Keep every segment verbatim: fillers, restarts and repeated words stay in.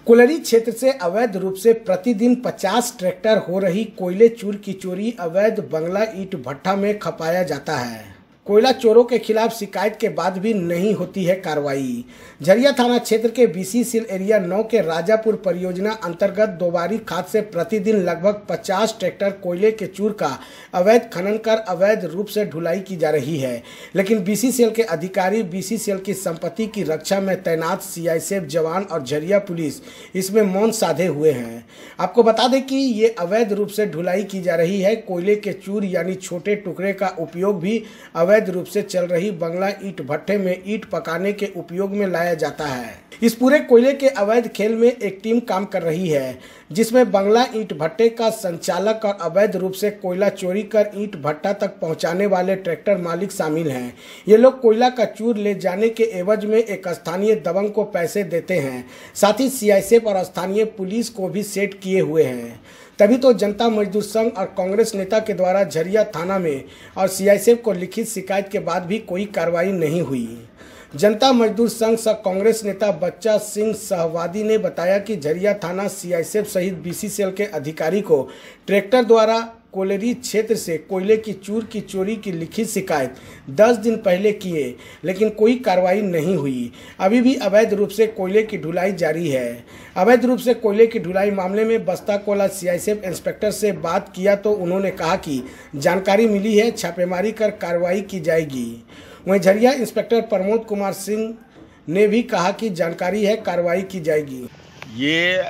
कुलरी क्षेत्र से अवैध रूप से प्रतिदिन पचास ट्रैक्टर हो रही कोयले चूर की चोरी अवैध बंगला ईंट भट्ठा में खपाया जाता है। कोयला चोरों के खिलाफ शिकायत के बाद भी नहीं होती है कार्रवाई। झरिया थाना क्षेत्र के बीसी सील एरिया नौ के राजापुर परियोजना अंतर्गत दोबारी खाद से प्रतिदिन लगभग पचास ट्रैक्टर कोयले के चूर का अवैध खनन कर अवैध रूप से ढुलाई की जा रही है, लेकिन बीसी सील के अधिकारी बीसी सील की संपत्ति की रक्षा में तैनात सीआईएसएफ जवान और झरिया पुलिस इसमें मौन साधे हुए हैं। आपको बता दें कि ये अवैध रूप से ढुलाई की जा रही है। कोयले के चूर यानी छोटे टुकड़े का उपयोग भी अवैध रूप से चल रही बंगला ईंट भट्ठे में ईंट पकाने के उपयोग में लाया जाता है। इस पूरे कोयले के अवैध खेल में एक टीम काम कर रही है, जिसमें बंगला ईंट भट्टे का संचालक और अवैध रूप से कोयला चोरी कर ईंट भट्टा तक पहुंचाने वाले ट्रैक्टर मालिक शामिल हैं। ये लोग कोयला का चूर ले जाने के एवज में एक स्थानीय दबंग को पैसे देते हैं। साथ ही सीआईएसएफ और स्थानीय पुलिस को भी सेट किए हुए हैं। तभी तो जनता मजदूर संघ और कांग्रेस नेता के द्वारा झरिया थाना में और सीआईएसएफ को लिखित शिकायत के बाद भी कोई कार्रवाई नहीं हुई। जनता मजदूर संघ सह कांग्रेस नेता बच्चा सिंह सहवादी ने बताया कि झरिया थाना सीआईएसएफ सहित बीसी सील के अधिकारी को ट्रैक्टर द्वारा कोलेरी क्षेत्र से कोयले की चूर की चोरी की लिखित शिकायत दस दिन पहले किए, लेकिन कोई कार्रवाई नहीं हुई। अभी भी अवैध रूप से कोयले की ढुलाई जारी है। अवैध रूप से कोयले की ढुलाई मामले में बस्ता कोला सीआईएसएफ इंस्पेक्टर से बात किया तो उन्होंने कहा कि जानकारी मिली है, छापेमारी कर कार्रवाई की जाएगी। वहीं झरिया इंस्पेक्टर प्रमोद कुमार सिंह ने भी कहा कि जानकारी है, कार्रवाई की जाएगी। ये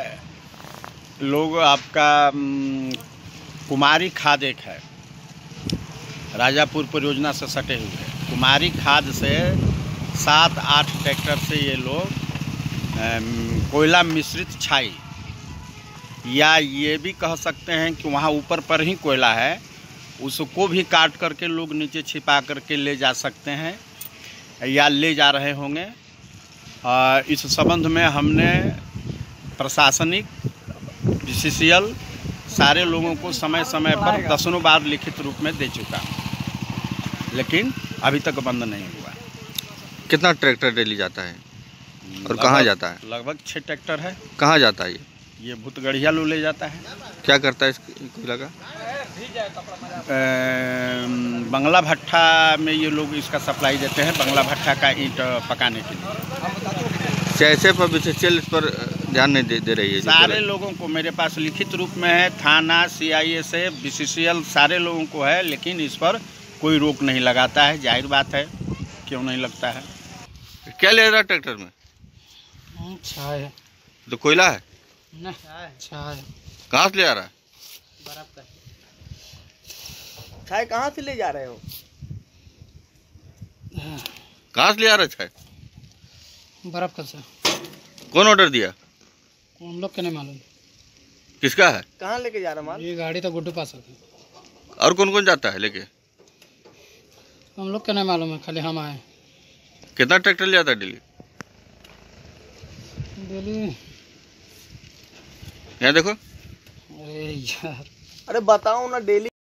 लोग आपका कुमारी खाद एक है, राजापुर परियोजना से सटे हुए हैं। कुमारी खाद से सात आठ ट्रैक्टर से ये लोग कोयला मिश्रित छाई, या ये भी कह सकते हैं कि वहाँ ऊपर पर ही कोयला है, उसको भी काट करके लोग नीचे छिपा करके ले जा सकते हैं या ले जा रहे होंगे। इस संबंध में हमने प्रशासनिक बीसीसीएल सारे लोगों को समय समय पर दसनों बार लिखित रूप में दे चुका, लेकिन अभी तक बंद नहीं हुआ। कितना ट्रैक्टर डेली जाता है और कहाँ जाता है? लगभग छः ट्रैक्टर है। कहाँ जाता है ये? ये भूतगढ़िया लो ले जाता है। क्या करता है इस कोयला का? बंगला भट्ठा में ये लोग इसका सप्लाई देते हैं, बंगला भट्ठा का ईंट पकाने के लिए। सीआईएसएफ और बीसीसीएल इस पर ध्यान नहीं दे, दे रही है? सारे लोगों को मेरे पास लिखित रूप में है, थाना सीआईएसएफ बीसीसीएल सारे लोगों को है, लेकिन इस पर कोई रोक नहीं लगाता है। जाहिर बात है, क्यों नहीं लगता है। क्या ले रहा है ट्रैक्टर में? छाय तो कोयला है? नहीं, छाय। कहाँ से ले आ रहा है? बर्फ का छाय। कहाँ से ले जा रहे हो? कहाँ से ले आ रहा है छाय? बर्फ का से। कौन ऑर्डर दिया? हम लोग के नहीं मालूम। किसका है? कहाँ लेके जा रहा माल? ये गाड़ी तो गुड्डू पास है। और कौन कौन जाता है लेके? हम लोग के नहीं मालूम है, खाली हम आए। कितना ट्रैक्टर ले जाता है डेली? डेली यहाँ देखो। अरे यार, अरे बताओ ना, डेली